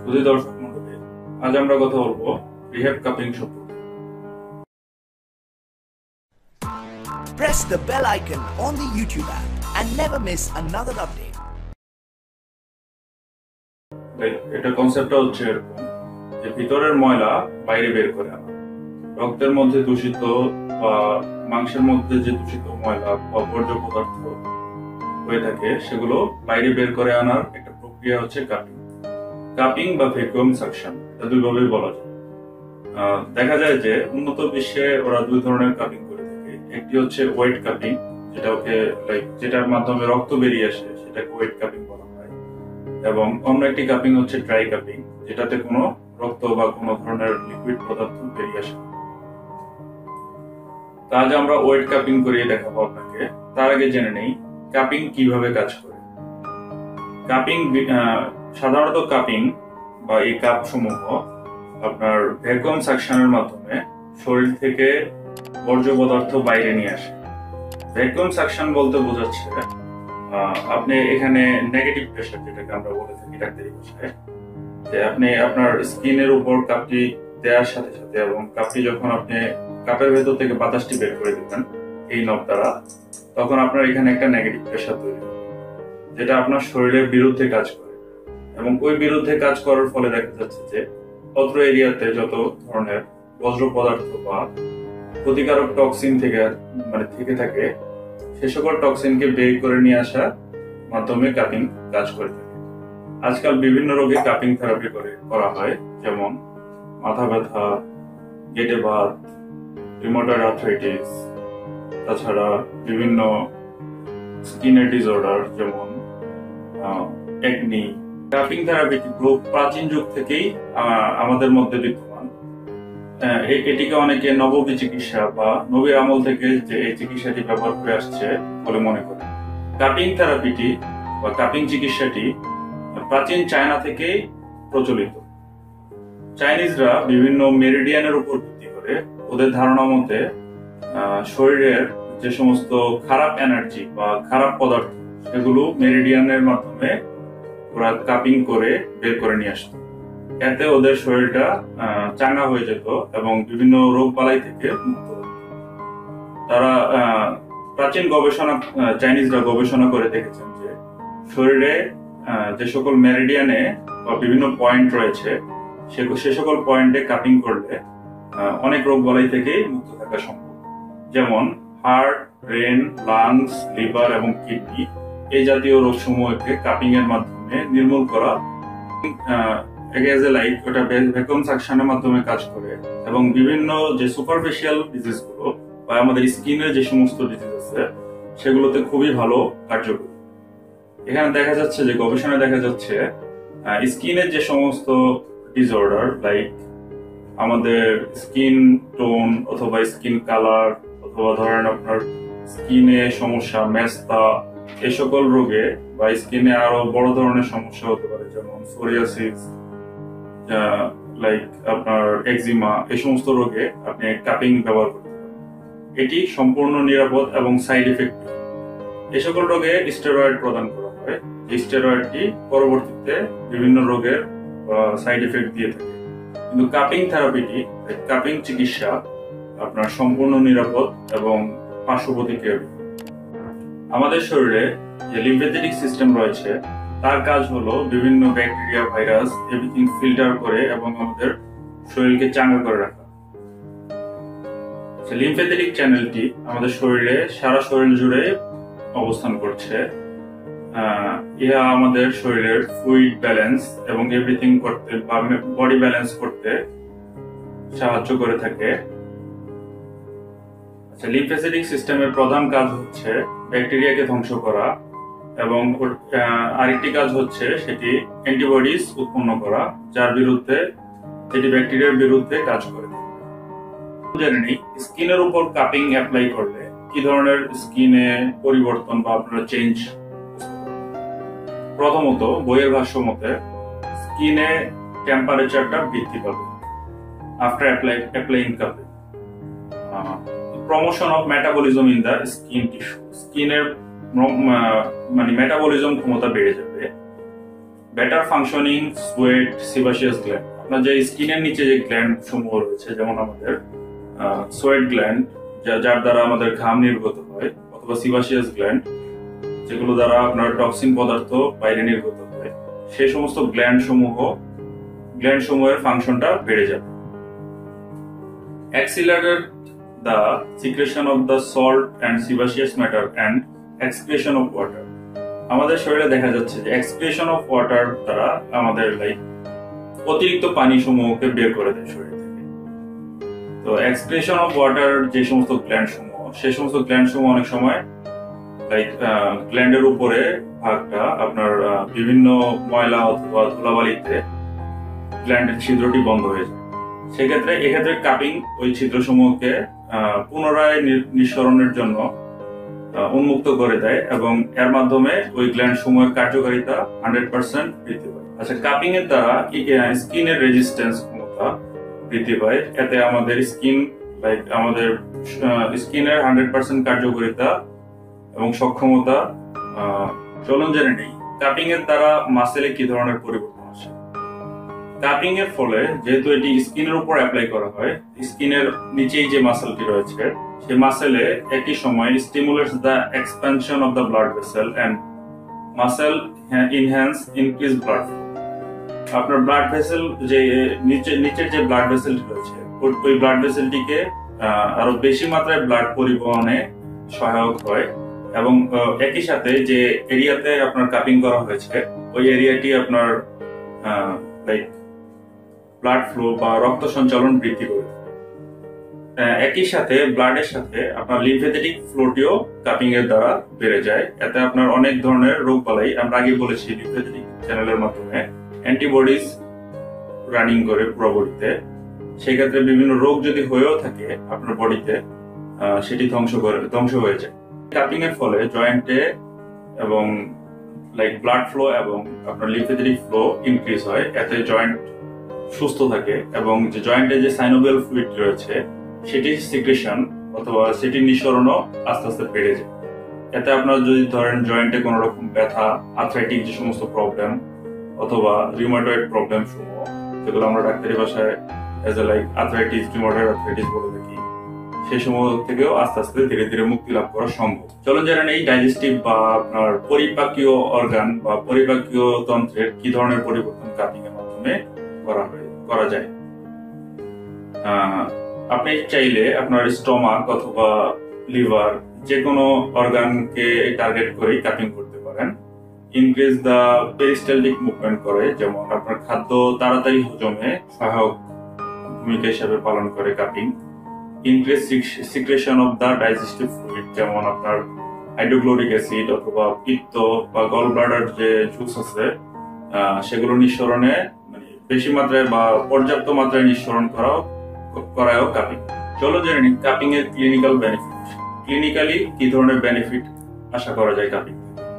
যদি দর্শক মণ্ডলী, আজ আমরা কথা বলবো রিহ্যাব কাপিং সম্পর্কে। Press the bell icon on the YouTube app and never miss another update. এটা কনসেপ্টটা হচ্ছে এরকম যে ভিতরের ময়লা বাইরে বের করে আনা, রক্তের মধ্যে দূষিত বা মাংসের মধ্যে যে দূষিত ময়লা বা বর্জ্য পদার্থ হয়ে থাকে সেগুলো বাইরে বের করে আনার একটা প্রক্রিয়া হচ্ছে কাপিং। কাপিং বা ভ্যাকুয়াম সাকশন, এটা দুইভাবেই বলা যায়। দেখা যায় যে উন্নত বিশ্বে ওরা দুই ধরনের কাপিং করে থাকে। একটি হচ্ছে ওয়েট কাপিং, যেটার মাধ্যমে রক্ত বেরিয়ে আসে সেটাকে ওয়েট কাপিং বলা হয়, এবং অন্য একটি কাপিং হচ্ছে ড্রাই কাপিং, যেটাতে কোনো রক্ত বা কোনো ধরনের লিকুইড পদার্থ বেরিয়ে আসে। আজ আমরা ওয়েট কাপিং করিয়ে দেখাবো আপনাকে। তার আগে জেনে নেই কাপিং কিভাবে কাজ করে। কাপিং সাধারণত কাপিং বা এই কাপ সমূহ আপনার ভ্যাকুয়াম সাকশনের মাধ্যমে শরীর থেকে বর্জ্য পদার্থ বাইরে নিয়ে আসে। ভ্যাকুয়াম সাকশন বলতে বোঝাচ্ছে আপনি এখানে নেগেটিভ প্রেসার, যেটাকে আমরা বলে থাকি ডাক্তারি ভাষায়, যে আপনি আপনার স্কিনের উপর কাপটি দেওয়ার সাথে সাথে এবং কাপটি যখন আপনি কাপের ভেতর থেকে বাতাসটি বের করে দিবেন এই নব দ্বারা, তখন আপনার এখানে একটা নেগেটিভ প্রেসার তৈরি হবে, যেটা আপনার শরীরের বিরুদ্ধে কাজ করে। এবং ওই বিরুদ্ধে কাজ করার ফলে দেখা যাচ্ছে যে অত্র এরিয়াতে যত ধরনের বজ্র পদার্থ বা ক্ষতিকারক টক্সিন থেকে থাকে, সে সকল টক্সিনকে বের করে নিয়ে আসার মাধ্যমে কাপিং কাজ করে থাকে। আজকাল বিভিন্ন রোগে কাপিং থেরাপি করা হয়, যেমন মাথা ব্যথা, গেটে বাত, রিউমাটয়েড আর্থ্রাইটিস, তাছাড়া বিভিন্ন স্কিনের ডিসঅর্ডার যেমন একনি। কাপিং থেরাপিটি খুব প্রাচীন যুগ থেকেই আমাদের মধ্যে বিদ্যমান। এটিকে অনেকে নববী চিকিৎসা বা নবীর আমল থেকে যে এই চিকিৎসাটি ব্যবহার করে আসছে বলে মনে করে। কাপিং থেরাপিটি বা কাপিং চিকিৎসাটি প্রাচীন চায়না থেকেই প্রচলিত। চাইনিজরা বিভিন্ন মেরিডিয়ানের উপর ভিত্তি করে ওদের ধারণা মতে শরীরের যে সমস্ত খারাপ এনার্জি বা খারাপ পদার্থ সেগুলো মেরিডিয়ানের মাধ্যমে ওরা কাপিং করে বের করে নিয়ে আসতো। এতে ওদের শরীরটা চাঙ্গা হয়ে যেত এবং বিভিন্ন রোগ বালাই থেকে মুক্ত হতো। তারা প্রাচীন চাইনিজরা গবেষণা করে দেখেছেন যে শরীরে যে সকল মেরিডিয়ানে বা বিভিন্ন পয়েন্ট রয়েছে সে সকল পয়েন্টে কাপিং করলে অনেক রোগ বালাই থেকে মুক্ত থাকা সম্ভব। যেমন হার্ট, ব্রেন, লাংস, লিভার এবং কিডনি, এই জাতীয় রোগ সমূহকে কাপিং এর মাধ্যমে নির্মূল করা ওটা ভ্যাকুয়াম সাকশনের মাধ্যমে কাজ করে। এবং বিভিন্ন যে সুপারফিশিয়াল ডিজিজ গুলো বা আমাদের স্কিনের যে সমস্ত ডিজিজ আছে সেগুলোতে খুবই ভালো কার্যকরী। এখানে দেখা যাচ্ছে যে গবেষণায় দেখা যাচ্ছে স্কিনের যে সমস্ত ডিসঅর্ডার, লাইক আমাদের স্কিন টোন অথবা স্কিন কালার অথবা ধরেন আপনার স্কিনে সমস্যা, মেস্তা, এই সকল রোগে বা স্কিনে আরো বড় ধরনের সমস্যা হতে পারে, যেমন সোরিয়াসিস, আপনার এক্সিমা, এই সমস্ত রোগে আপনি কাপিং ব্যবহার করতে পারেন। এটি সম্পূর্ণ নিরাপদ এবং সাইড ইফেক্ট। এই সকল রোগে স্টেরয়েড প্রদান করা হয়, এই স্টেরয়েডটি পরবর্তীতে বিভিন্ন রোগের সাইড ইফেক্ট দিয়ে থাকে। কিন্তু কাপিং থেরাপিটি, কাপিং চিকিৎসা আপনার সম্পূর্ণ নিরাপদ এবং পার্শ্ব প্রতিক্রিয়া। আমাদের শরীরে যে লিম্ফেটিক সিস্টেম রয়েছে তার কাজ হলো বিভিন্ন ব্যাকটেরিয়া, ভাইরাস, এভরিথিং ফিল্টার করে এবং আমাদের শরীরকে চাঙ্গা করে রাখা। লিম্ফেটিক চ্যানেলটি আমাদের শরীরে সারা শরীর জুড়ে অবস্থান করছে। ইহা আমাদের শরীরের ফ্লুইড ব্যালেন্স এবং এভরিথিং করতে বা বডি ব্যালেন্স করতে সাহায্য করে থাকে। লিম্ফেটিক সিস্টেমের প্রধান কাজ হচ্ছে ব্যাকটেরিয়াকে ধ্বংস করা, এবং আরেকটি কাজ হচ্ছে সেটি অ্যান্টিবডিজ উৎপন্ন করা, যার বিরুদ্ধে যেটি ব্যাকটেরিয়ার বিরুদ্ধে কাজ করে। জেনে নিই স্কিনের উপর কাপিং অ্যাপ্লাই করলে কি ধরনের স্কিনে পরিবর্তন বা আপনারা চেঞ্জ। প্রথমত, বইয়ের ভাষ্য মতে স্কিনে টেম্পারেচারটা বৃদ্ধি পাবে after applying cupping. Promotion of metabolism in the skin tissue, স্কিনের মেটাবলিজম ক্ষমতা বেড়ে যাবে। Better functioning sweat sebaceous gland. আপনার যে স্কিনের নিচে যে গ্ল্যান্ড সমূহ রয়েছে, যেমন আমাদের সোয়েট গ্ল্যান্ড যার দ্বারা আমাদের ঘাম নির্গত হয়, অথবা সিবাসিয়াস গ্ল্যান্ড যেগুলো দ্বারা আপনার টক্সিন পদার্থ বাইরে নির্গত হয়, সেই সমস্ত গ্ল্যান্ড সমূহের ফাংশনটা বেড়ে যাবে। Accelerate the secretion of the salt and sebaceous matter and excretion of water। আমাদের শরীরে দেখা যাচ্ছে যে excretion of water দ্বারা আমাদের অতিরিক্ত পানি সমূহকে বের করে দেয় শরীর থেকে। তো excretion of water যে সমস্ত গ্ল্যান্ড সমূহ, সেই সমস্ত গ্ল্যান্ড সমূহ অনেক সময় গ্ল্যান্ডের উপরে ভাগটা আপনার বিভিন্ন ময়লা অথবা ধুলাবালিতে গ্ল্যান্ডের ছিদ্রটি বন্ধ হয়ে যায়। এক্ষেত্রে কাপিং ওই ছিদ্রসমূহকে পুনরায় নিঃসরণের জন্য উন্মুক্ত করে দেয় এবং এর মাধ্যমে ওই গ্ল্যান্ড সমূহের কার্যকারিতা 100% বৃদ্ধি পায়। আচ্ছা, কাপিং এর দ্বারা স্কিনের রেজিস্ট্যান্স ক্ষমতা বৃদ্ধি পায়। এতে আমাদের স্কিনের 100% কার্যকারিতা এবং সক্ষমতা। চলুন জেনে নেই কাপিং এর দ্বারা মাসেলে কি ধরনের পরিবর্তন আসে। কাপিং এর ফলে যেহেতু এটি স্কিনের উপর অ্যাপ্লাই করা হয়, স্কিনের নিচেই যে মাসেলটি রয়েছে সেই মাসেলে একই সময় stimulates the expansion of the blood vessel and muscle enhance increase blood flow. আপনার ব্লাড ভেসেল যে নিচের যে ব্লাড ভেসেলটি রয়েছে, ওই ব্লাড ভেসেলটিকে আরো বেশি মাত্রায় ব্লাড পরিবহনে সহায়ক হয় এবং একই সাথে যে এরিয়াতে আপনার কাপিং করা হয়েছে ওই এরিয়াটি আপনার ব্লাড ফ্লো বা রক্ত সঞ্চালন বৃদ্ধি করে। একই সাথে ব্লাডের সাথে আপনার লিম্ফেটিক ফ্লোটিও কাপিং এর দ্বারা বেড়ে যায়। এতে আপনার অনেক ধরনের রোগ বালাই, আমরা আগে বলেছি, লিম্ফেটিক চ্যানেলের মাধ্যমে অ্যান্টিবডিজ রানিং করে পুরো বডিতে। সেক্ষেত্রে বিভিন্ন রোগ যদি হয়েও থাকে আপনার বডিতে, সেটি ধ্বংস হয়ে যায়। কাপিং এর ফলে জয়েন্টে এবং ব্লাড ফ্লো এবং আপনার লিম্ফেটিক ফ্লো ইনক্রিজ হয়। এতে জয়েন্ট সুস্থ থাকে এবং যে জয়েন্টে যে সাইনোভিয়াল ফ্লুইড রয়েছে সেটি সিক্রেশন অথবা সেটি নিঃসরণও আস্তে আস্তে বেড়ে যায়। এতে আপনার যদি ধরেন জয়েন্টে কোনো রকম ব্যথা, আর্থ্রাইটিক যে সমস্ত প্রবলেম অথবা রিউমাটয়েড প্রবলেম সমূহ, যেগুলো আমরা ডাক্তারি ভাষায় আর্থ্রাইটিস, রিউমাটয়েড আর্থ্রাইটিস বলে থাকি, সেই সমূহ থেকেও আস্তে আস্তে ধীরে ধীরে মুক্তি লাভ করা সম্ভব। চলুন জানেন এই ডাইজেস্টিভ বা আপনার পরিপাকীয় অর্গান বা পরিপাকীয় তন্ত্রের কি ধরনের পরিবর্তন কাপিং এর মাধ্যমে করা যায়। আপনি চাইলে আপনার স্টমাক অথবা লিভার যে কোনো অর্গানকে টার্গেট করে কাপিং করতে পারেন। ইনক্রিজ দ্য পেরিস্টালটিক মুভমেন্ট করে, যেমন আপনার খাদ্য তাড়াতাড়ি হজমে সহায়ক ভূমিকা হিসেবে পালন করে cupping. Increase secretion of the digestive fluid, যেমন আপনার হাইড্রোক্লোরিক অ্যাসিড অথবা পিত্ত বা গল ব্লাডার যে জুস আছে সেগুলো নিঃসরণে বেশি মাত্রায় বা পর্যাপ্ত মাত্রায় নিঃসরণ করায়ও কাপিং। চলো জেনে নিই কাপিং এর ক্লিনিক্যাল বেনিফিট। ক্লিনিক্যালি কি ধরনের বেনিফিট আশা করা যায় কাপিং।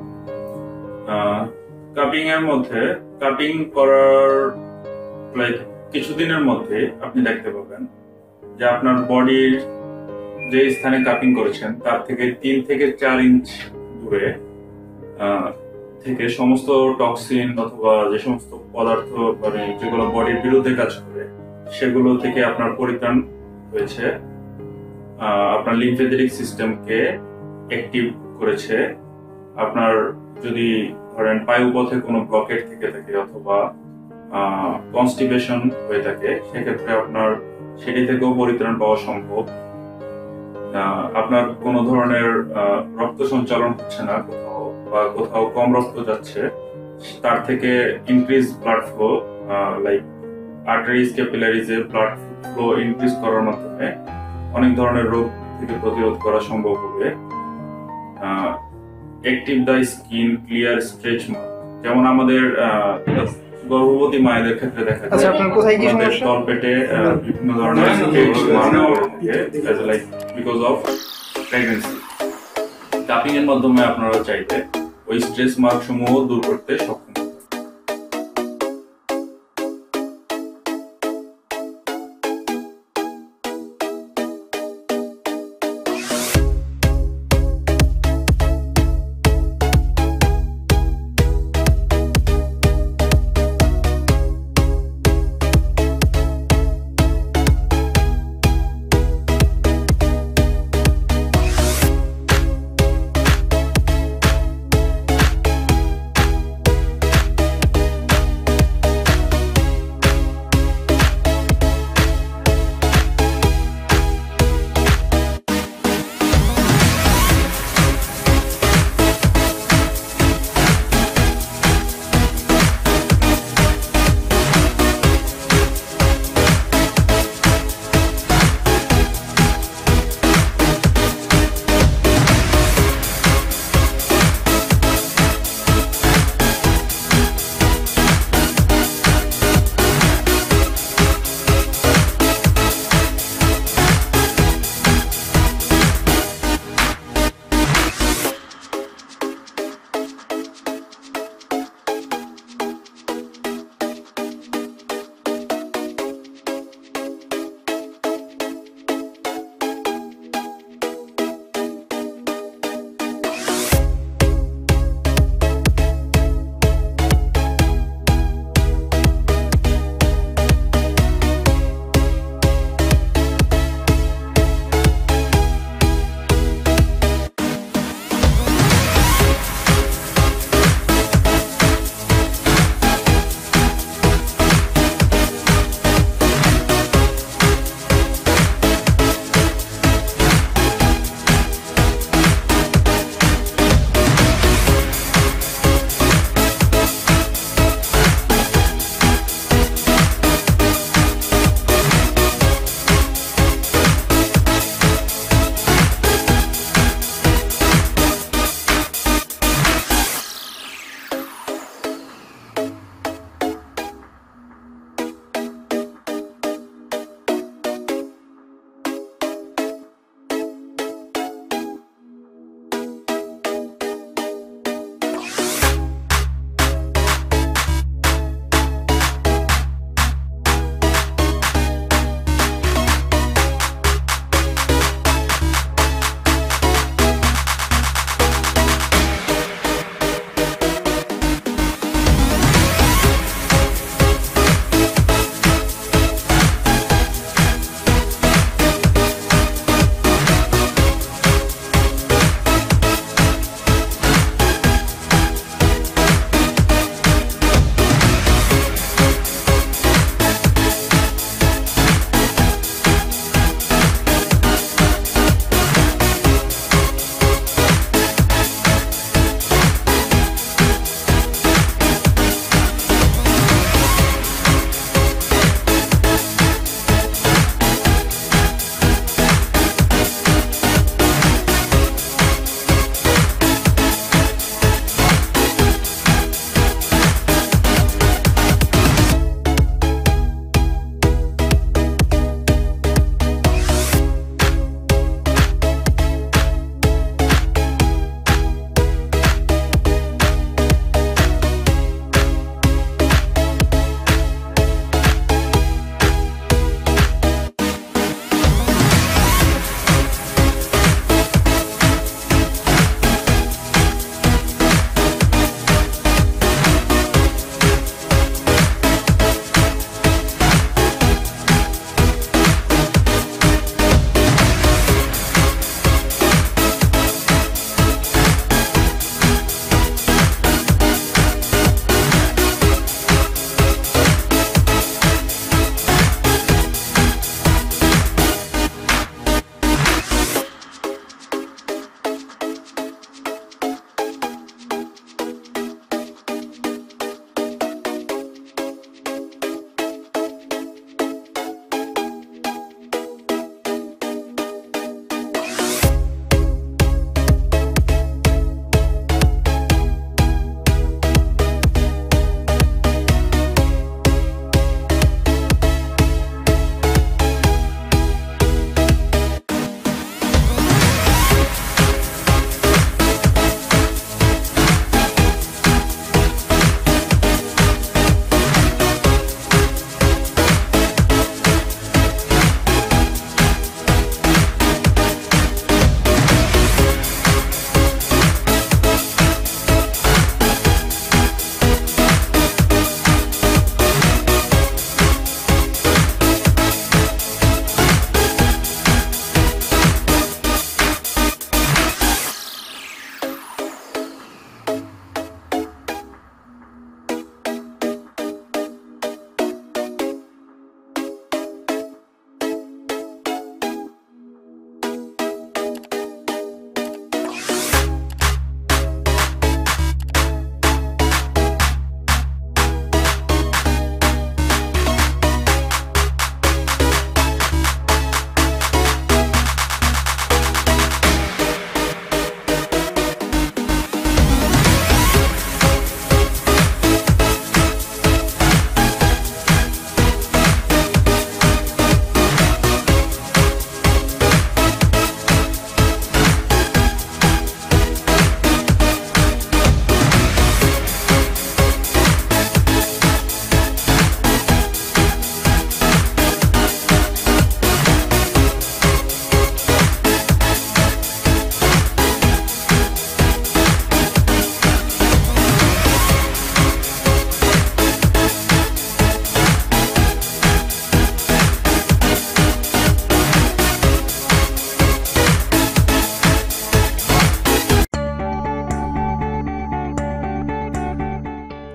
কাপিং এর মধ্যে কাপিং করার কিছুদিনের মধ্যে আপনি দেখতে পাবেন যে আপনার বডির যে স্থানে কাপিং করেছেন তার থেকে 3 থেকে 4 ইঞ্চ দূরে থেকে সমস্ত টক্সিন অথবা যে সমস্ত পদার্থ যেগুলো বডির বিরুদ্ধে কাজ করে সেগুলো থেকে আপনার পরিত্রাণ হয়েছে। আপনার লিম্ফেটিক সিস্টেমকে অ্যাক্টিভ করেছে। আপনার যদি ধরেন পায়ুপথে কোনো ব্লকেট থেকে থাকে অথবা কনস্টিপেশন হয়ে থাকে, সেক্ষেত্রে আপনার সেটি থেকেও পরিত্রাণ পাওয়া সম্ভব। আপনার কোনো ধরনের রক্ত সঞ্চালন হচ্ছে না কোথাও বা কোথাও কম রক্ত যাচ্ছে, তার থেকে increase blood flow arteries capillaries এ ব্লাড ফ্লো ইনক্রিজ করার মাধ্যমে অনেক ধরনের রোগ থেকে প্রতিরোধ করা সম্ভব হবে। Active the skin clear stretch mark, যেমন আমাদের গর্ভবতী মায়েদের ক্ষেত্রে দেখা যায় আমাদের তলপেটে বিভিন্ন ধরনের স্ট্রেচ মার্ক থাকে বিকজ অফ প্রেগন্যান্সি। কাপিং এর মাধ্যমে আপনারা চাইতে ওই স্ট্রেচ মার্ক সমূহ দূর করতে সক্ষম।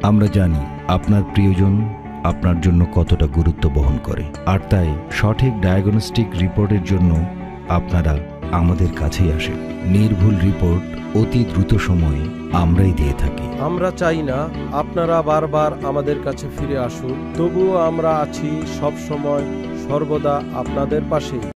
আমরা জানি আপনার প্রিয়জন আপনার জন্য কতটা গুরুত্ব বহন করে, আর তাই সঠিক ডায়াগনস্টিক রিপোর্টের জন্য আপনারা আমাদের কাছেই আসেন। নির্ভুল রিপোর্ট অতি দ্রুত সময়ে আমরাই দিয়ে থাকি। আমরা চাই না আপনারা বারবার আমাদের কাছে ফিরে আসুন, তবুও আমরা আছি সব সময় সর্বদা আপনাদের পাশেই।